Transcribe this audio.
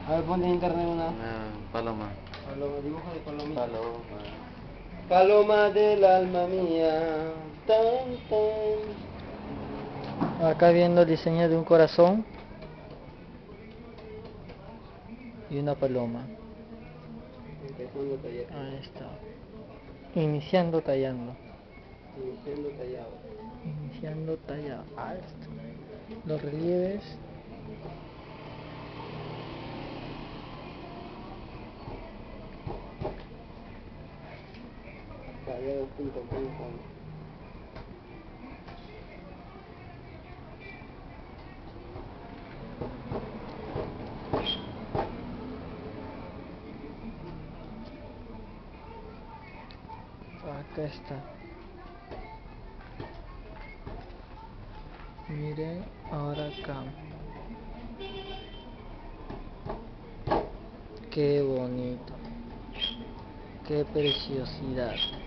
A ver, ponte en internet una. Paloma. Paloma, dibujo de palomita. Paloma. Paloma del alma mía. Tan, tan. Acá viendo el diseño de un corazón y una paloma. Empezando a tallar. Ahí está. Iniciando tallando. Iniciando tallado. Iniciando tallado. Ahí está. Los relieves. Tallado punto com. Acá está. Miren ahora acá. Qué bonito. Qué preciosidad.